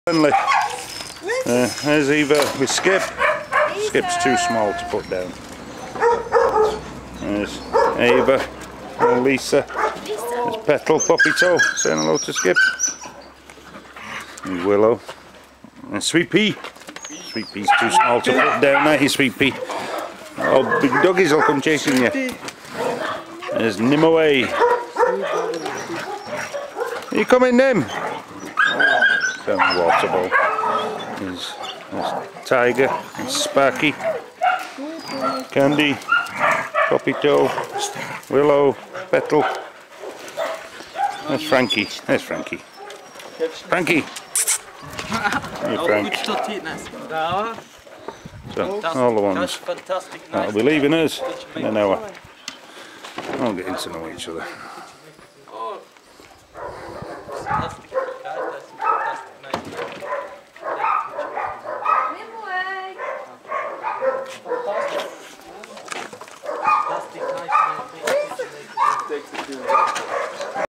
Finally, there's Eva with Skip. Skip's too small to put down. There's Eva and Lisa. There's Petal, Poppy Toe, saying hello to Skip. And Willow. And Sweet Pea. Sweet Pea's too small to put down, ain't you, Sweet Pea? Oh, big doggies will come chasing you. There's Nimue. Are you coming, Nim? Water ball. There's Tiger and Sparky, Candy, Poppy Toe, Willow, Petal. There's Frankie. There's Frankie. Frankie! Hey, Frank. So, all the ones that'll be leaving us in an hour. All getting to know each other.